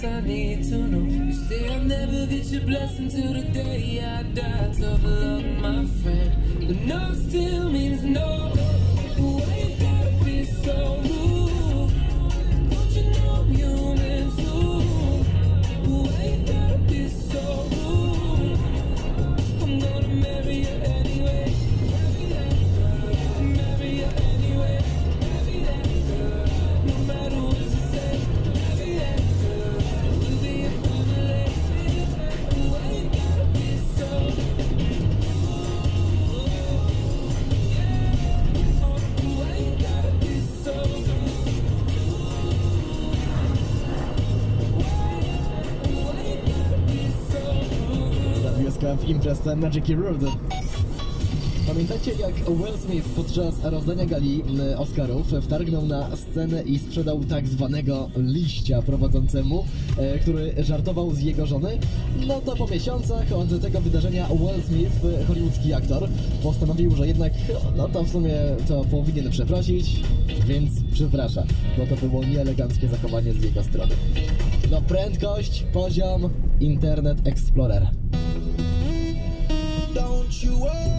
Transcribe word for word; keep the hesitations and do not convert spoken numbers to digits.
else I need to know. You say I'll never get your blessing till the day I die. Tough luck, my friend. The no still means no. Why you gotta be so rude? Don't you know I'm human too? Why you gotta be so rude? I'm gonna marry you anyway. Marry that girl. Marry you anyway. Marry that girl. No matter what you say. Marry that girl. We'll be a family. Why you gotta be so rude? Why you gotta be so rude? Why you gotta be so rude? Zawieszka w imprezce Magic Road. Pamiętacie, jak Will Smith podczas rozdania gali mm, Oscarów wtargnął na scenę i sprzedał tak zwanego liścia prowadzącemu, e, który żartował z jego żony? No to po miesiącach od tego wydarzenia Will Smith, hollywoodzki aktor, postanowił, że jednak no to w sumie to powinien przeprosić, więc przeprasza, bo to było nieeleganckie zachowanie z jego strony. No prędkość, poziom, Internet Explorer. Don't you worry.